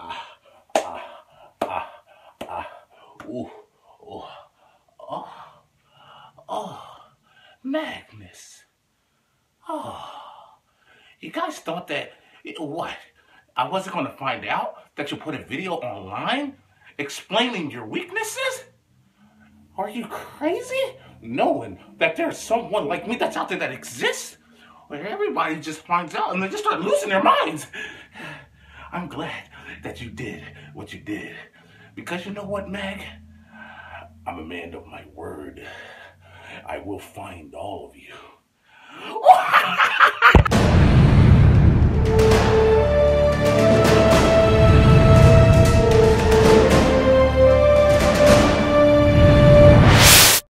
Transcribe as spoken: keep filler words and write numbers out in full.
ah, ah, ah, ah, ooh, oh, oh, oh, Magnus. Oh, you guys thought that, what? I wasn't going to find out that you put a video online explaining your weaknesses? Are you crazy? Knowing that there's someone like me that's out there that exists? Where everybody just finds out and they just start losing their minds. I'm glad that you did what you did. Because you know what, Mag? I'm a man of my word. I will find all of you.